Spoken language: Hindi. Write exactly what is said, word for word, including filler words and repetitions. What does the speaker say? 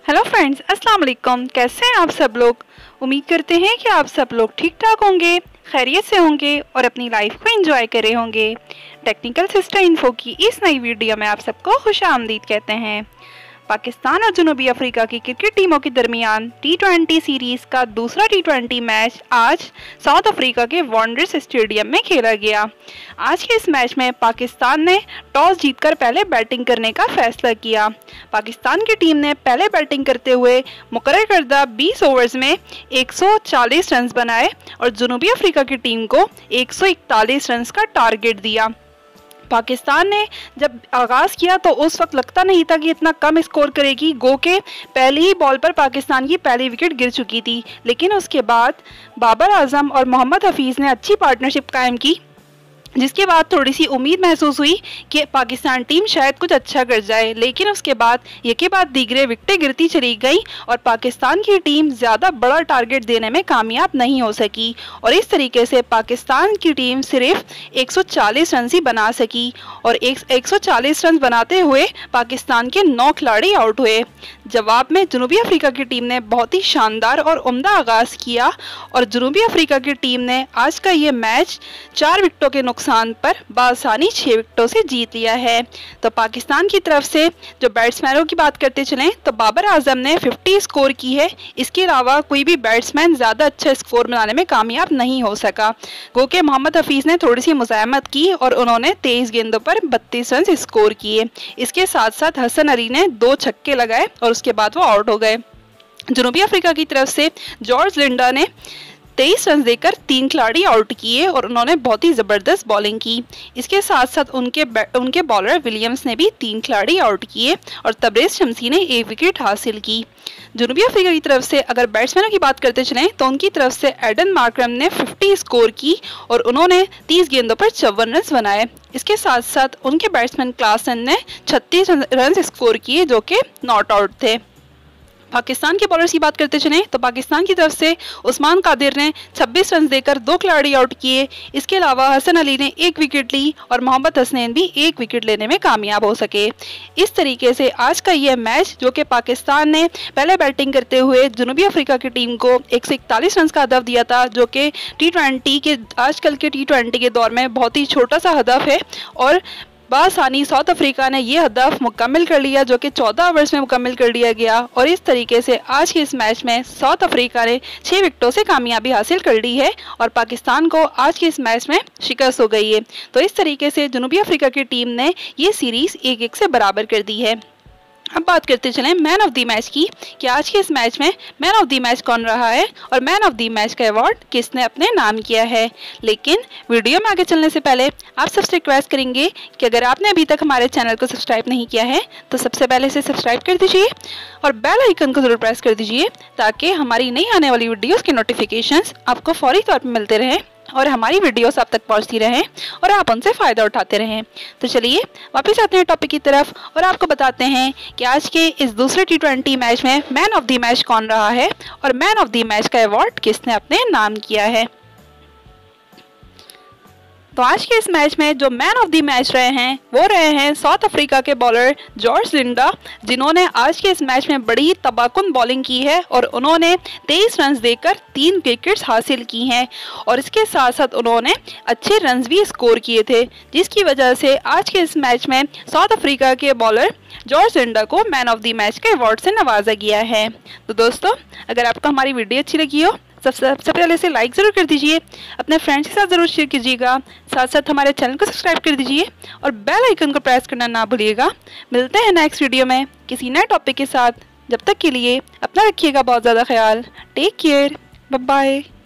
हेलो फ्रेंड्स, अस्सलाम वालेकुम। कैसे हैं आप सब लोग? उम्मीद करते हैं कि आप सब लोग ठीक ठाक होंगे, खैरियत से होंगे और अपनी लाइफ को एंजॉय कर रहे होंगे। टेक्निकल सिस्टर इन्फो की इस नई वीडियो में आप सबको खुश आमदीद कहते हैं। पाकिस्तान और जनूबी अफ्रीका की क्रिकेट टीमों के दरमियान टी ट्वेंटी सीरीज़ का दूसरा टी ट्वेंटी मैच आज साउथ अफ्रीका के वॉन्डरर्स स्टेडियम में खेला गया। आज के इस मैच में पाकिस्तान ने टॉस जीतकर पहले बैटिंग करने का फैसला किया। पाकिस्तान की टीम ने पहले बैटिंग करते हुए मुकर्रर करदा बीस ओवर्स में एक सौ चालीस रन बनाए और जनूबी अफ्रीका की टीम को एक सौ इकतालीस रन का टारगेट दिया। पाकिस्तान ने जब आगाज़ किया तो उस वक्त लगता नहीं था कि इतना कम स्कोर करेगी। गो के पहली ही बॉल पर पाकिस्तान की पहली विकेट गिर चुकी थी, लेकिन उसके बाद बाबर आजम और मोहम्मद हफीज़ ने अच्छी पार्टनरशिप कायम की, जिसके बाद थोड़ी सी उम्मीद महसूस हुई कि पाकिस्तान टीम शायद कुछ अच्छा कर जाए। लेकिन उसके बाद एक के बाद दीगरे विकेटें गिरती चली गई और पाकिस्तान की टीम ज़्यादा बड़ा टारगेट देने में कामयाब नहीं हो सकी और इस तरीके से पाकिस्तान की टीम सिर्फ एक सौ चालीस रन ही बना सकी और एक सौ चालीस रन बनाते हुए पाकिस्तान के नौ खिलाड़ी आउट हुए। जवाब में जनूबी अफ्रीका की टीम ने बहुत ही शानदार और उम्दा आगाज़ किया और जनूबी अफ्रीका की टीम ने आज का ये मैच चार विकेटों के नुकसान पर बासानी छः विकेटों से जीत लिया है। तो पाकिस्तान की तरफ से जो बैट्समैनों की बात करते चलें तो बाबर आजम ने पचास स्कोर की है। इसके अलावा कोई भी बैट्समैन ज़्यादा अच्छा स्कोर बनाने में कामयाब नहीं हो सका। गो के मोहम्मद हफीज़ ने थोड़ी सी मुज़ाहमत की और उन्होंने तेईस गेंदों पर बत्तीस रन स्कोर किए। इसके साथ साथ हसन अली ने दो छक्के लगाए और उसके बाद वो आउट हो गए। जनूबी अफ्रीका की तरफ से जॉर्ज लिंडा ने तेईस रन देकर तीन खिलाड़ी आउट किए और उन्होंने बहुत ही ज़बरदस्त बॉलिंग की। इसके साथ साथ उनके उनके बॉलर विलियम्स ने भी तीन खिलाड़ी आउट किए और तबरेज़ शमसी ने एक विकेट हासिल की। जनूबी अफ्रीका की तरफ से अगर बैट्समैनों की बात करते चलें तो उनकी तरफ से एडन मार्करम ने पचास स्कोर की और उन्होंने तीस गेंदों पर चौवन रन बनाए। इसके साथ साथ उनके बैट्समैन क्लासन ने छत्तीस रन स्कोर किए जो कि नॉट आउट थे। पाकिस्तान के बॉलर्स की बात करते चलें तो पाकिस्तान की तरफ से उस्मान कादिर ने छब्बीस रन देकर दो खिलाड़ी आउट किए। इसके अलावा हसन अली ने एक विकेट ली और मोहम्मद हसनैन भी एक विकेट लेने में कामयाब हो सके। इस तरीके से आज का यह मैच जो कि पाकिस्तान ने पहले बैटिंग करते हुए जनूबी अफ्रीका की टीम को एक सौ इकतालीस रन का हदफ दिया था, जो कि टी ट्वेंटी के आजकल के टी ट्वेंटी के दौर में बहुत ही छोटा सा हदफ है और बासानी साउथ अफ्रीका ने यह हदफ मुकम्मल कर लिया जो कि चौदह ओवर्स में मुकम्मल कर लिया गया और इस तरीके से आज के इस मैच में साउथ अफ्रीका ने छः विकेटों से कामयाबी हासिल कर ली है और पाकिस्तान को आज के इस मैच में शिकस्त हो गई है। तो इस तरीके से जनूबी अफ्रीका की टीम ने ये सीरीज़ एक एक से बराबर कर दी है। अब बात करते चलें मैन ऑफ द मैच की कि आज के इस मैच में मैन ऑफ द मैच कौन रहा है और मैन ऑफ द मैच का अवार्ड किसने अपने नाम किया है। लेकिन वीडियो में आगे चलने से पहले आप सबसे रिक्वेस्ट करेंगे कि अगर आपने अभी तक हमारे चैनल को सब्सक्राइब नहीं किया है तो सबसे पहले इसे सब्सक्राइब कर दीजिए और बेल आइकन को ज़रूर प्रेस कर दीजिए ताकि हमारी नई आने वाली वीडियोज़ के नोटिफिकेशंस आपको फौरी तौर पर मिलते रहें और हमारी वीडियोस आप तक पहुंचती रहें और आप उनसे फ़ायदा उठाते रहें। तो चलिए वापस आते हैं टॉपिक की तरफ और आपको बताते हैं कि आज के इस दूसरे टी ट्वेंटी मैच में मैन ऑफ द मैच कौन रहा है और मैन ऑफ द मैच का अवार्ड किसने अपने नाम किया है। तो आज के इस मैच में जो मैन ऑफ द मैच रहे हैं वो रहे हैं साउथ अफ्रीका के बॉलर जॉर्ज लिंडा, जिन्होंने आज के इस मैच में बड़ी तबाकुन बॉलिंग की है और उन्होंने तेईस रन देकर तीन विकेट्स हासिल की हैं और इसके साथ साथ उन्होंने अच्छे रन्स भी स्कोर किए थे, जिसकी वजह से आज के इस मैच में साउथ अफ्रीका के बॉलर जॉर्ज लिंडा को मैन ऑफ द मैच के अवार्ड से नवाजा गया है। तो दोस्तों, अगर आपको हमारी वीडियो अच्छी लगी हो सबसे सबसे पहले इसे लाइक ज़रूर कर दीजिए, अपने फ्रेंड्स के साथ ज़रूर शेयर कीजिएगा, साथ साथ हमारे चैनल को सब्सक्राइब कर दीजिए और बेल आइकन को प्रेस करना ना भूलिएगा। मिलते हैं नेक्स्ट वीडियो में किसी नए टॉपिक के साथ। जब तक के लिए अपना रखिएगा बहुत ज़्यादा ख्याल। Take care, bye bye.